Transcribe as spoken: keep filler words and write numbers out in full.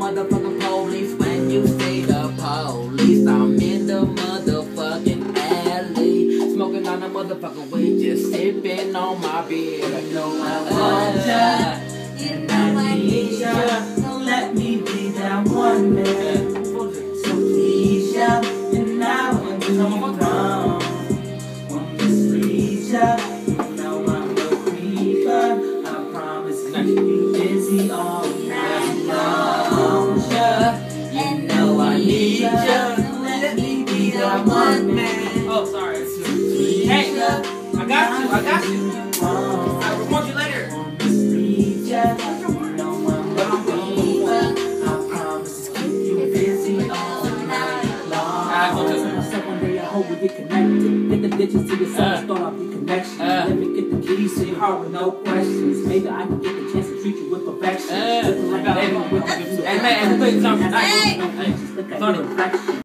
motherfucking police when you say the police. I'm in the motherfucking alley, smoking on the motherfucking weed, just sipping on my beer. You know I want ya, and I need ya, so let me be that one man. So please ya, and I won't do you wrong. Won't mislead ya, you know I'm a creeper. I promise to keep you busy all night long. You know I need ya, so let me be that one man. Oh, sorry. Hey, I got you, I got you. I'll report you later. We get connected. Get the digits to your soul, start off the connection. Uh, Let me get the keys to your heart with no questions. Maybe I can get the chance to treat you with perfection. Uh, Looking like I am with you. Hey, man, hey, Hey, funny.